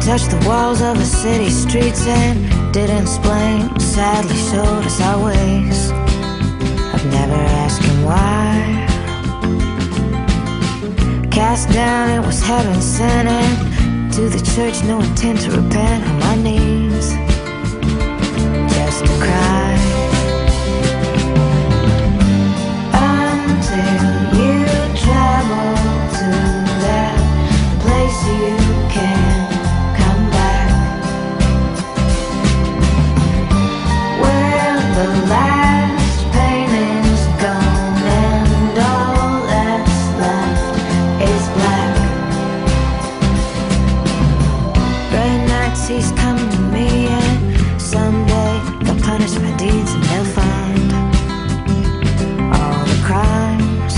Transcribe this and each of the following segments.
touched the walls of the city streets and didn't explain, sadly showed us our ways. I've never asked him why. Cast down, it was heaven sent, and to the church, no intent to repent. On my knees, just to cry. Until you travel to that place you can't come back, where the last painting's gone and all that's left is black. Gray nights he's coming to me, and someday they'll punish my deeds and they'll find all the crimes.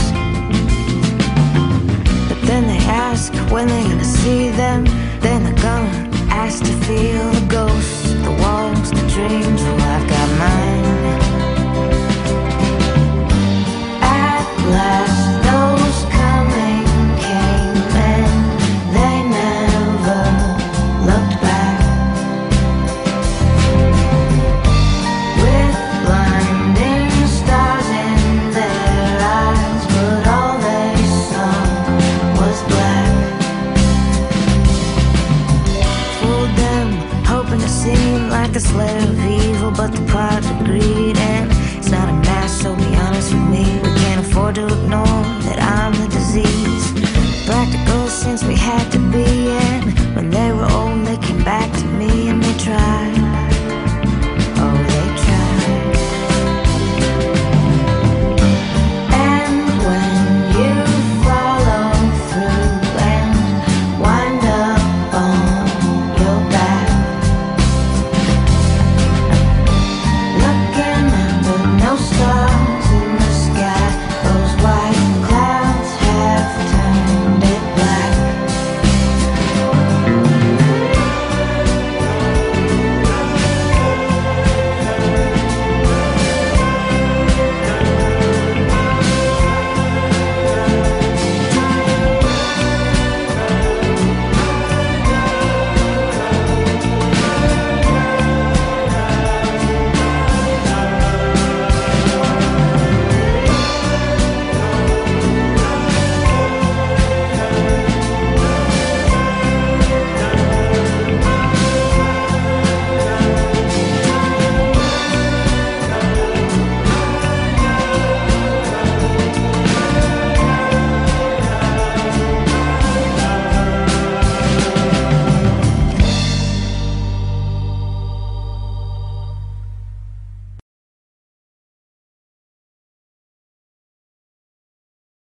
But then they ask when they're gonna see them. Then they're gonna ask to feel the ghosts, the walls, the dreams. Well, I've got mine. At last those coming came, and they never looked back. With blinding stars in their eyes, but all they saw was black. Fooled them, hoping to seem like the slayer of evil, but the